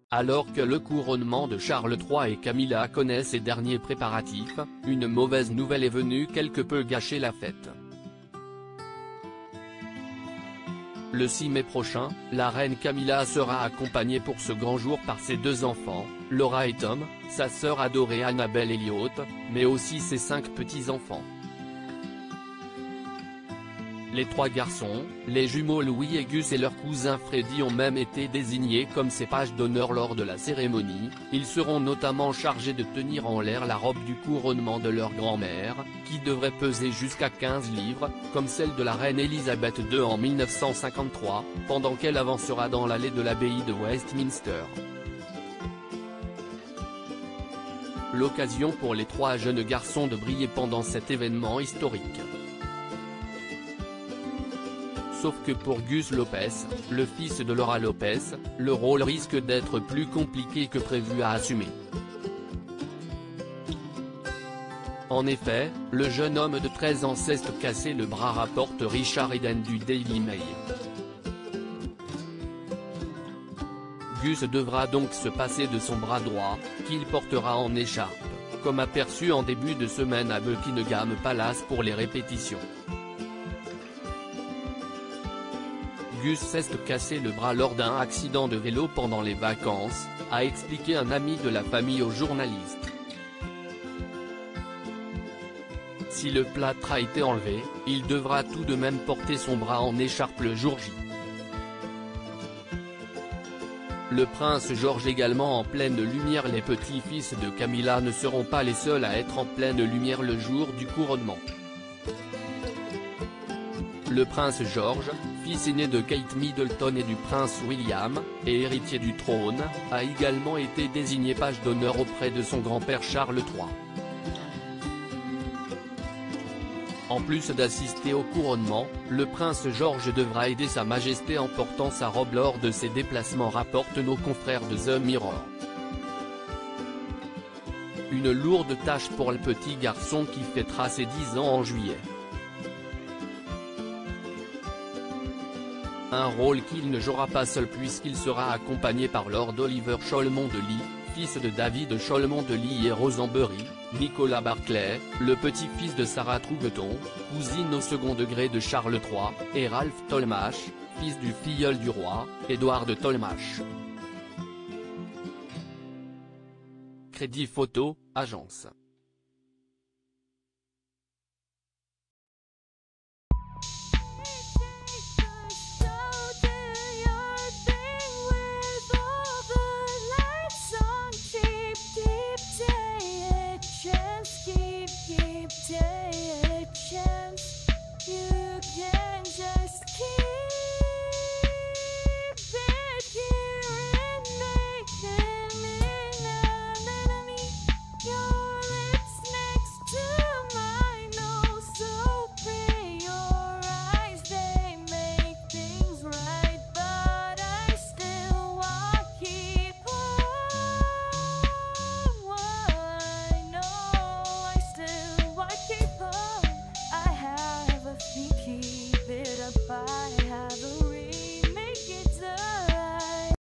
Alors que le couronnement de Charles III et Camilla connaissent ses derniers préparatifs, une mauvaise nouvelle est venue quelque peu gâcher la fête. Le 6 mai prochain, la reine Camilla sera accompagnée pour ce grand jour par ses 2 enfants, Laura et Tom, sa sœur adorée Annabelle Elliot, mais aussi ses 5 petits-enfants. Les 3 garçons, les jumeaux Louis et Gus et leur cousin Freddy ont même été désignés comme ses pages d'honneur lors de la cérémonie. Ils seront notamment chargés de tenir en l'air la robe du couronnement de leur grand-mère, qui devrait peser jusqu'à 15 livres, comme celle de la reine Elisabeth II en 1953, pendant qu'elle avancera dans l'allée de l'abbaye de Westminster. L'occasion pour les 3 jeunes garçons de briller pendant cet événement historique. Sauf que pour Gus Lopez, le fils de Laura Lopez, le rôle risque d'être plus compliqué que prévu à assumer. En effet, le jeune homme de 13 ans s'est cassé le bras, rapporte Richard Eden du Daily Mail. Gus devra donc se passer de son bras droit, qu'il portera en écharpe, comme aperçu en début de semaine à Buckingham Palace pour les répétitions. Gus s'est cassé le bras lors d'un accident de vélo pendant les vacances, a expliqué un ami de la famille aux journalistes. Si le plâtre a été enlevé, il devra tout de même porter son bras en écharpe le jour J. Le prince George également en pleine lumière. Les petits-fils de Camilla ne seront pas les seuls à être en pleine lumière le jour du couronnement. Le prince George, fils aîné de Kate Middleton et du prince William, et héritier du trône, a également été désigné page d'honneur auprès de son grand-père Charles III. En plus d'assister au couronnement, le prince George devra aider Sa Majesté en portant sa robe lors de ses déplacements, rapportent nos confrères de The Mirror. Une lourde tâche pour le petit garçon qui fêtera ses 10 ans en juillet. Un rôle qu'il ne jouera pas seul puisqu'il sera accompagné par Lord Oliver Cholmondeley, fils de David Cholmondeley et Rosenberry, Nicolas Barclay, le petit-fils de Sarah Trougeton, cousine au second degré de Charles III, et Ralph Tolmach, fils du filleul du roi, Édouard de Tolmach. Crédit photo, agence.